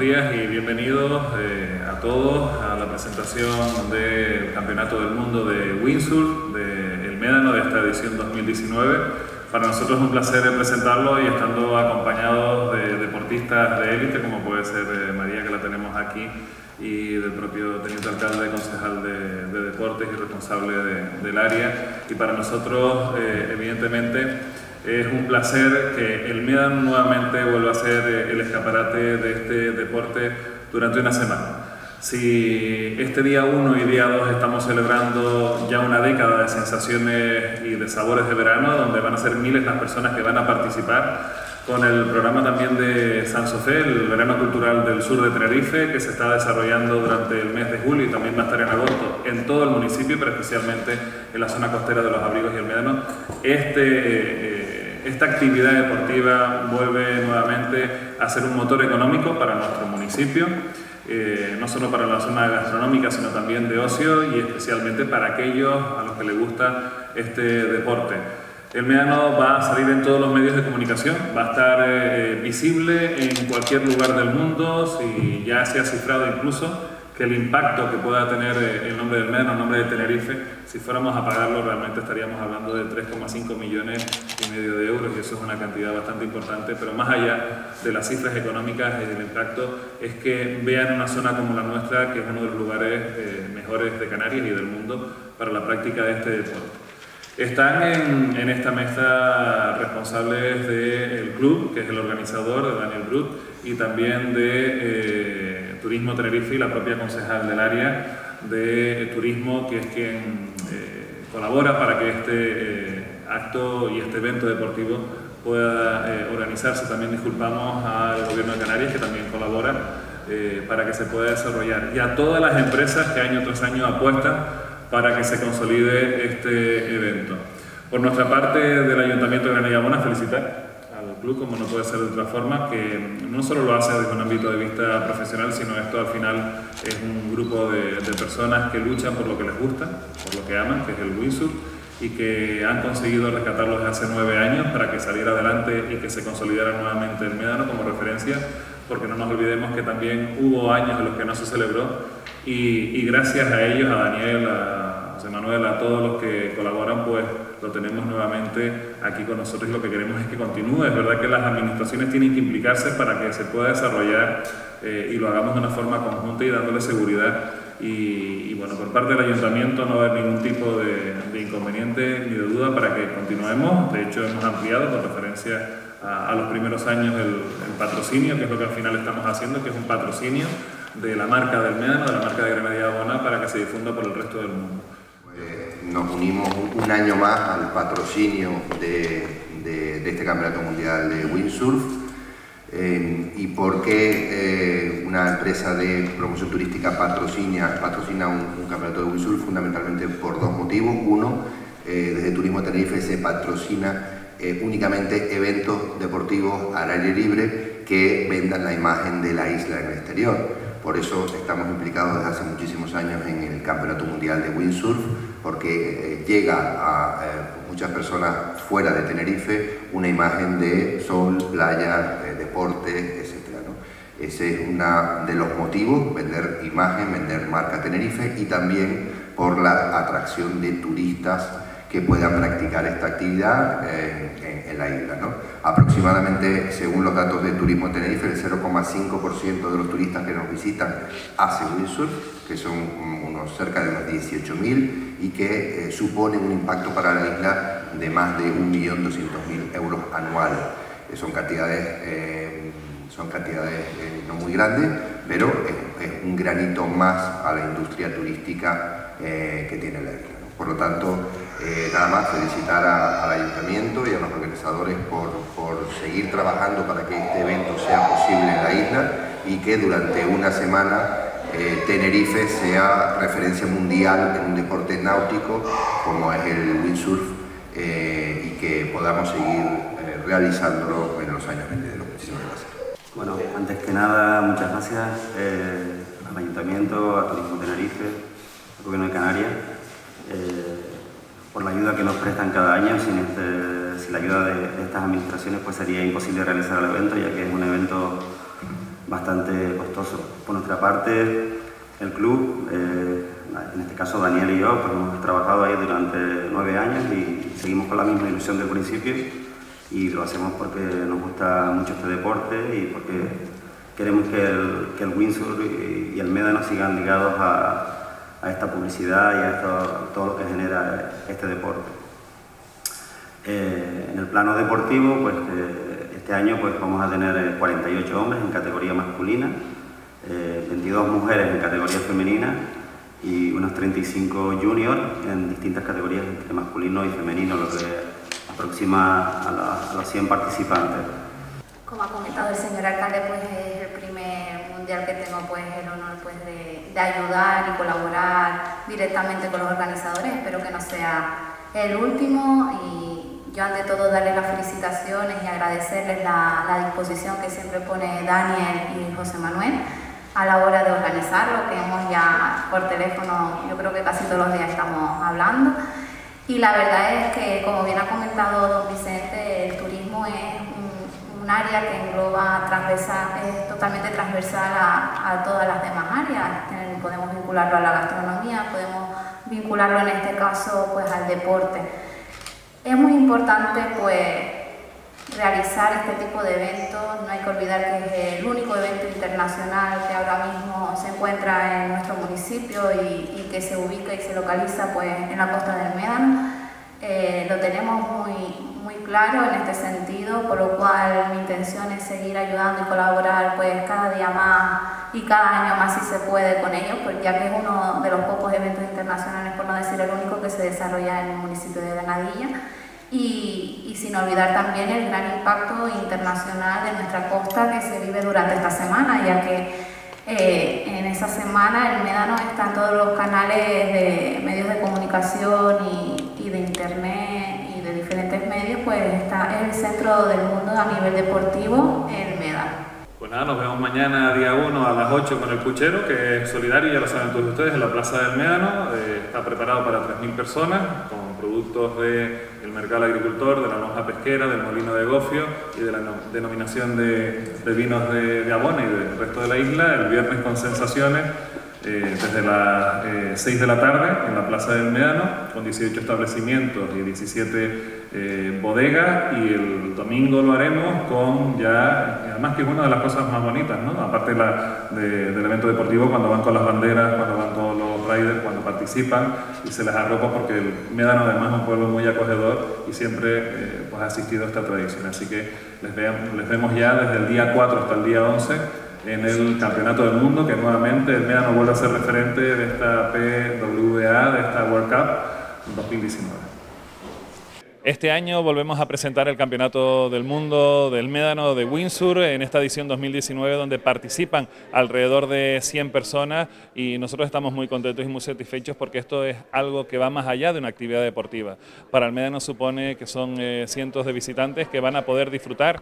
días y bienvenidos a todos a la presentación del Campeonato del Mundo de Windsurf del Médano de esta edición 2019. Para nosotros es un placer presentarlo y estando acompañados de deportistas de élite, como puede ser María, que la tenemos aquí, y del propio teniente alcalde, concejal de deportes y responsable del área. Y para nosotros, evidentemente, es un placer que el Médano nuevamente vuelva a ser el escaparate de este deporte durante una semana. Si este día 1 y día 2 estamos celebrando ya una década de sensaciones y de sabores de verano, donde van a ser miles las personas que van a participar, con el programa también de San Sofé, el verano cultural del sur de Tenerife, que se está desarrollando durante el mes de julio y también va a estar en agosto en todo el municipio, pero especialmente en la zona costera de Los Abrigos y el Médano. Esta actividad deportiva vuelve nuevamente a ser un motor económico para nuestro municipio, no solo para la zona gastronómica, sino también de ocio y especialmente para aquellos a los que les gusta este deporte. El Médano va a salir en todos los medios de comunicación, va a estar visible en cualquier lugar del mundo, si ya se ha cifrado incluso que el impacto que pueda tener el nombre del Médano, el nombre de Tenerife, si fuéramos a pagarlo realmente estaríamos hablando de 3,5 millones y medio de euros, y eso es una cantidad bastante importante, pero más allá de las cifras económicas y del impacto es que vean una zona como la nuestra, que es uno de los lugares mejores de Canarias y del mundo para la práctica de este deporte. Están en esta mesa responsables del club, que es el organizador, de Daniel Brut, y también de Turismo Tenerife y la propia concejal del área de turismo, que es quien colabora para que este acto y este evento deportivo pueda organizarse. También disculpamos al Gobierno de Canarias, que también colabora para que se pueda desarrollar, y a todas las empresas que año tras año apuestan para que se consolide este evento. Por nuestra parte, del Ayuntamiento de Granada y Gamona, felicitar al club, como no puede ser de otra forma, que no solo lo hace desde un ámbito de vista profesional, sino esto al final es un grupo de personas que luchan por lo que les gusta, por lo que aman, que es el windsurf, y que han conseguido rescatarlo desde hace 9 años para que saliera adelante y que se consolidara nuevamente el Médano como referencia, porque no nos olvidemos que también hubo años en los que no se celebró, y gracias a ellos, a Daniel, a José Manuel, a todos los que colaboran, pues lo tenemos nuevamente aquí con nosotros, y lo que queremos es que continúe. Es verdad que las administraciones tienen que implicarse para que se pueda desarrollar y lo hagamos de una forma conjunta y dándole seguridad. Y bueno, por parte del Ayuntamiento no va a haber ningún tipo de inconveniente ni de duda para que continuemos. De hecho, hemos ampliado con referencia a los primeros años el patrocinio, que es lo que al final estamos haciendo, que es un patrocinio de la marca del Médano, de la marca de Granada y Gamona, para que se difunda por el resto del mundo. Nos unimos un año más al patrocinio de este Campeonato Mundial de Windsurf. ¿Y por qué una empresa de promoción turística patrocina un campeonato de windsurf? Fundamentalmente por 2 motivos. Uno, desde Turismo Tenerife se patrocina únicamente eventos deportivos al aire libre que vendan la imagen de la isla en el exterior. Por eso estamos implicados desde hace muchísimos años en el Campeonato Mundial de Windsurf, porque llega a muchas personas fuera de Tenerife una imagen de sol, playa, deporte, etc., ¿no? Ese es uno de los motivos, vender imagen, vender marca Tenerife, y también por la atracción de turistas que puedan practicar esta actividad en la isla, ¿no? Aproximadamente, según los datos de Turismo Tenerife, el 0,5% de los turistas que nos visitan hace windsurf, que son unos cerca de unos 18.000, y que suponen un impacto para la isla de más de 1.200.000 euros anuales. Son cantidades no muy grandes, pero es un granito más a la industria turística que tiene la isla. Por lo tanto, nada más felicitar al Ayuntamiento y a los organizadores por seguir trabajando para que este evento sea posible en la isla, y que durante una semana Tenerife sea referencia mundial en un deporte náutico como es el windsurf, y que podamos seguir realizándolo en los años venideros. Muchísimas gracias. Bueno, antes que nada, muchas gracias al Ayuntamiento, a Turismo Tenerife, al Gobierno de Canarias, por la ayuda que nos prestan cada año. Sin la ayuda de estas administraciones pues sería imposible realizar el evento, ya que es un evento bastante costoso. Por nuestra parte, el club, en este caso Daniel y yo, pues hemos trabajado ahí durante 9 años y seguimos con la misma ilusión del principio, y lo hacemos porque nos gusta mucho este deporte y porque queremos que el windsurf y el médano sigan ligados a esta publicidad y a todo lo que genera este deporte. En el plano deportivo, pues este año pues vamos a tener 48 hombres en categoría masculina, 22 mujeres en categoría femenina y unos 35 juniors en distintas categorías entre masculino y femenino, lo que aproxima a los 100 participantes. Como ha comentado el señor alcalde, pues es el primer mundial que tengo pues el honor pues de ayudar y colaborar directamente con los organizadores. Espero que no sea el último, y yo ante todo darles las felicitaciones y agradecerles la disposición que siempre pone Daniel y José Manuel a la hora de organizarlo, que hemos ya por teléfono, yo creo que casi todos los días estamos hablando. Y la verdad es que, como bien ha comentado don Vicente, el turismo es un área que engloba es totalmente transversal a todas las demás áreas. Podemos vincularlo a la gastronomía, podemos vincularlo en este caso pues al deporte. Es muy importante pues realizar este tipo de eventos. No hay que olvidar que es el único evento internacional que ahora mismo se encuentra en nuestro municipio y que se ubica y se localiza pues en la costa del Médano. Lo tenemos muy claro en este sentido, por lo cual mi intención es seguir ayudando y colaborar pues cada día más y cada año más si se puede con ellos, pues ya que es uno de los pocos eventos internacionales, por no decir el único, que se desarrolla en el municipio de Granadilla. Y sin olvidar también el gran impacto internacional de nuestra costa que se vive durante esta semana, ya que en esa semana el Médano está en todos los canales de medios de comunicación y de internet y de diferentes medios, pues está en el centro del mundo a nivel deportivo el Médano. Pues nada, nos vemos mañana día 1 a las 8 con el puchero, que es solidario, ya lo saben todos ustedes, en la Plaza del Médano. Está preparado para 3.000 personas, con productos del mercado agricultor, de la lonja pesquera, del molino de Gofio y de la denominación de vinos de Abona y del resto de la isla. El viernes con sensaciones, desde las 6 de la tarde en la Plaza del Médano, con 18 establecimientos y 17 bodegas, y el domingo lo haremos con además que es una de las cosas más bonitas, ¿no? Aparte del evento deportivo, cuando van con las banderas, cuando van todos los riders, cuando participan y se les arropa, porque el Médano además es un pueblo muy acogedor y siempre pues ha asistido a esta tradición. Así que les vemos ya desde el día 4 hasta el día 11 en el Campeonato del Mundo, que nuevamente el Médano vuelve a ser referente de esta PWA, de esta World Cup 2019. Este año volvemos a presentar el Campeonato del Mundo del Médano de windsurf en esta edición 2019, donde participan alrededor de 100 personas, y nosotros estamos muy contentos y muy satisfechos porque esto es algo que va más allá de una actividad deportiva. Para el Médano supone que son cientos de visitantes que van a poder disfrutar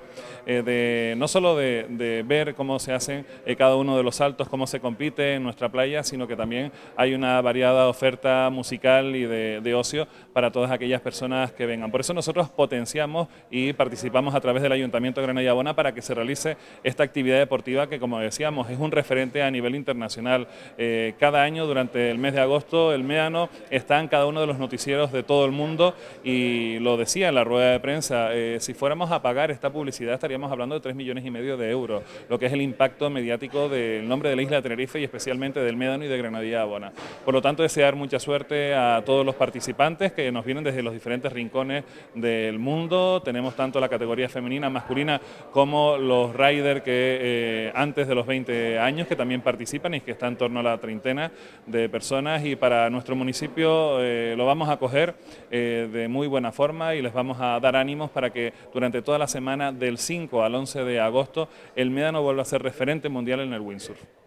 no solo de ver cómo se hacen cada uno de los saltos, cómo se compite en nuestra playa, sino que también hay una variada oferta musical y de ocio para todas aquellas personas que vengan. Por eso nosotros potenciamos y participamos a través del Ayuntamiento de Granadilla Abona para que se realice esta actividad deportiva que, como decíamos, es un referente a nivel internacional. Cada año durante el mes de agosto el Médano está en cada uno de los noticieros de todo el mundo, y lo decía en la rueda de prensa, si fuéramos a pagar esta publicidad estaríamos hablando de 3,5 millones de euros, lo que es el impacto mediático del nombre de la isla de Tenerife y especialmente del Médano y de Granadilla Abona. Por lo tanto, desear mucha suerte a todos los participantes que nos vienen desde los diferentes rincones del mundo. Tenemos tanto la categoría femenina, masculina, como los riders que antes de los 20 años que también participan, y que está en torno a la treintena de personas, y para nuestro municipio lo vamos a acoger de muy buena forma y les vamos a dar ánimos para que durante toda la semana del 5 al 11 de agosto el Médano vuelva a ser referente mundial en el windsurf.